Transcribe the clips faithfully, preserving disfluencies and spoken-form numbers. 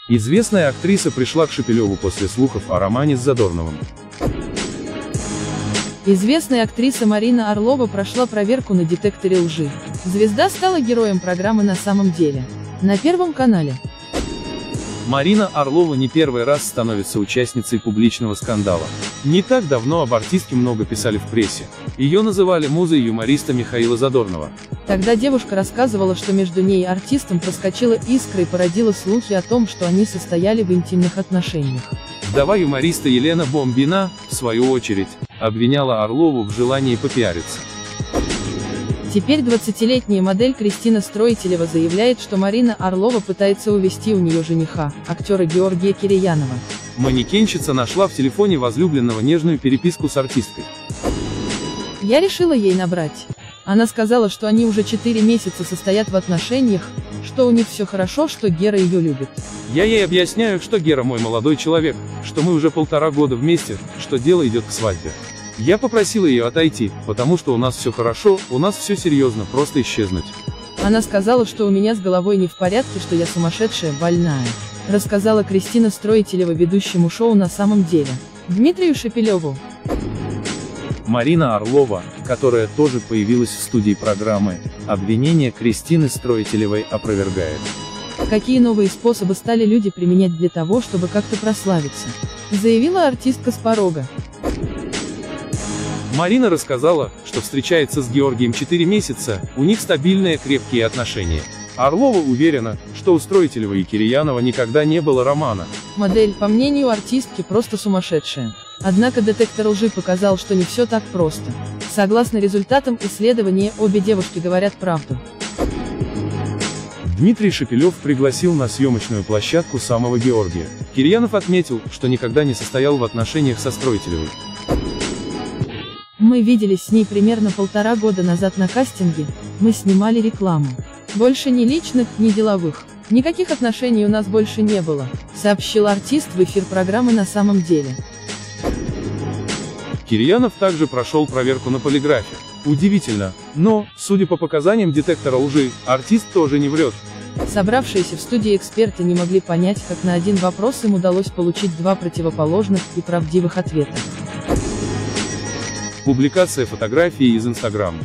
Известная актриса пришла к Шепелеву после слухов о романе с Задорновым. Известная актриса Марина Орлова прошла проверку на детекторе лжи. Звезда стала героем программы «На самом деле» на Первом канале. Марина Орлова не первый раз становится участницей публичного скандала. Не так давно об артистке много писали в прессе. Ее называли музой юмориста Михаила Задорнова. Тогда девушка рассказывала, что между ней и артистом проскочила искра и породила слухи о том, что они состояли в интимных отношениях. Вдова юмориста Елена Бомбина, в свою очередь, обвиняла Орлову в желании попиариться. Теперь двадцатилетняя модель Кристина Строителева заявляет, что Марина Орлова пытается увести у нее жениха, актера Георгия Кирьянова. Манекенщица нашла в телефоне возлюбленного нежную переписку с артисткой. Я решила ей набрать. Она сказала, что они уже четыре месяца состоят в отношениях, что у них все хорошо, что Гера ее любит. Я ей объясняю, что Гера мой молодой человек, что мы уже полтора года вместе, что дело идет к свадьбе. Я попросила ее отойти, потому что у нас все хорошо, у нас все серьезно, просто исчезнуть. Она сказала, что у меня с головой не в порядке, что я сумасшедшая, больная. Рассказала Кристина Строителева ведущему шоу «На самом деле» Дмитрию Шепелеву. Марина Орлова, которая тоже появилась в студии программы, обвинения Кристины Строителевой опровергает. Какие новые способы стали люди применять для того, чтобы как-то прославиться, заявила артистка с порога. Марина рассказала, что встречается с Георгием четыре месяца, у них стабильные крепкие отношения. Орлова уверена, что у Строителева и Кирьянова никогда не было романа. Модель, по мнению артистки, просто сумасшедшая. Однако детектор лжи показал, что не все так просто. Согласно результатам исследования, обе девушки говорят правду. Дмитрий Шепелев пригласил на съемочную площадку самого Георгия. Кирьянов отметил, что никогда не состоял в отношениях со Строителевой. Мы виделись с ней примерно полтора года назад на кастинге, мы снимали рекламу. Больше ни личных, ни деловых. Никаких отношений у нас больше не было, сообщил артист в эфир программы «На самом деле». Кирьянов также прошел проверку на полиграфе. Удивительно, но, судя по показаниям детектора лжи, артист тоже не врет. Собравшиеся в студии эксперты не могли понять, как на один вопрос им удалось получить два противоположных и правдивых ответа. Публикация фотографии из Инстаграма.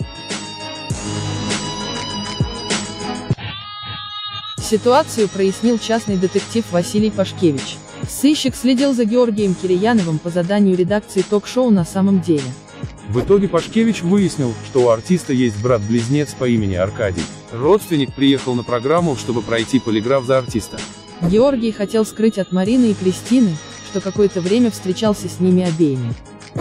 Ситуацию прояснил частный детектив Василий Пашкевич. Сыщик следил за Георгием Кирьяновым по заданию редакции ток-шоу «На самом деле». В итоге Пашкевич выяснил, что у артиста есть брат-близнец по имени Аркадий. Родственник приехал на программу, чтобы пройти полиграф за артиста. Георгий хотел скрыть от Марины и Кристины, что какое-то время встречался с ними обеими.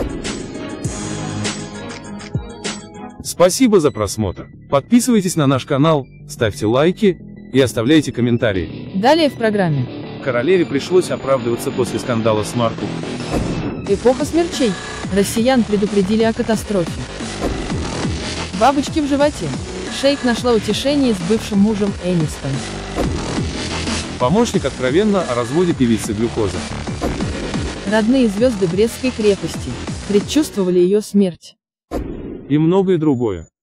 Спасибо за просмотр. Подписывайтесь на наш канал, ставьте лайки и оставляйте комментарии. Далее в программе. Королеве пришлось оправдываться после скандала с Маркл. Эпоха смерчей. Россиян предупредили о катастрофе. Бабочки в животе. Шейк нашла утешение с бывшим мужем Энистон. Помощник откровенно о разводе певицы Глюкозы. Родные звезды Брестской крепости предчувствовали ее смерть. И многое другое.